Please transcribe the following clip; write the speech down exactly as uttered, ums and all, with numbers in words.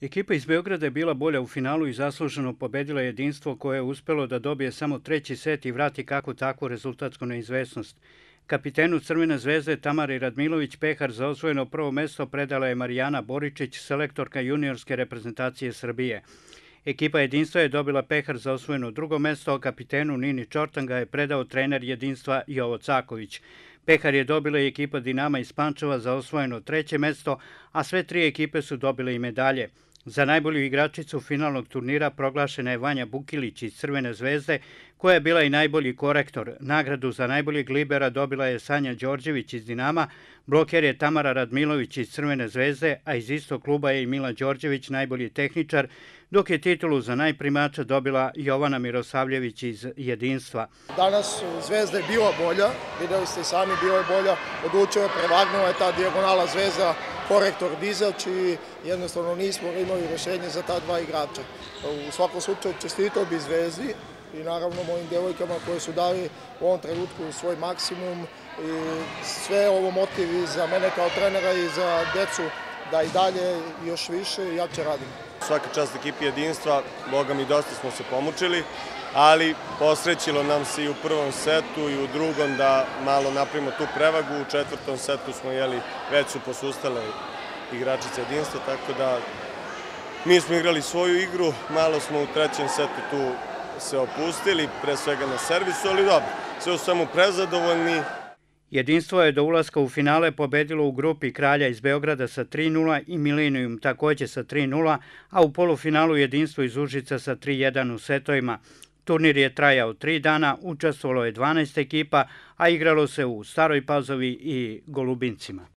Ekipa iz Beograda je bila bolja u finalu i zasluženo pobedila Jedinstvo koje je uspelo da dobije samo treći set i vrati kakvu takvu rezultatsku neizvesnost. Kapitenu Crvene zvezde Tamari Radmilović pehar za osvojeno prvo mesto predala je Marijana Boričić, selektorka juniorske reprezentacije Srbije. Ekipa Jedinstva je dobila pehar za osvojeno drugo mesto, a kapitenu Nini Čortanga je predao trener Jedinstva Jovo Caković. Pehar je dobila i ekipa Dinama iz Pančeva za osvojeno treće mesto, a sve tri ekipe su dobile i medalje. Za najbolju igračicu finalnog turnira proglašena je Vanja Bukilić iz Crvene zvezde, koja je bila i najbolji korektor. Nagradu za najboljeg libera dobila je Sanja Đorđević iz Dinama, bloker je Tamara Radmilović iz Crvene zvezde, a iz istog kluba je i Mila Đorđević najbolji tehničar, dok je titulu za najprimača dobila Jovana Mirosavljević iz Jedinstva. Danas Zvezda je bila bolja, videli ste i sami, bila je bolja, odlučila je, prevagnula je ta dijagonala Zvezda, korektor Dizač i jednostavno nismo imali rešenje za ta dva igrača. U svakom slučaju čestitao bi Zvezdi i naravno mojim devojkama koje su dali u ovom trenutku svoj maksimum i sve ovo motivi za mene kao trenera i za decu da i dalje još više i jače radimo. Svaka čast ekipi Jedinstva, boga mi dosta smo se pomučili, ali posrećilo nam se i u prvom setu i u drugom da malo napravimo tu prevagu. U četvrtom setu smo jeli, već su posustale igračice Jedinstva, tako da mi smo igrali svoju igru, malo smo u trećem setu tu se opustili, pre svega na servisu, ali dobro, sve u svemu prezadovoljni. Jedinstvo je do ulaska u finale pobedilo u grupi Kralja iz Beograda sa tri nula i Milenijum takođe sa tri nula, a u polufinalu Jedinstvo iz Užica sa tri jedan u setovima. Turnir je trajao tri dana, učestvovalo je dvanaest ekipa, a igralo se u Staroj Pazovi i Golubincima.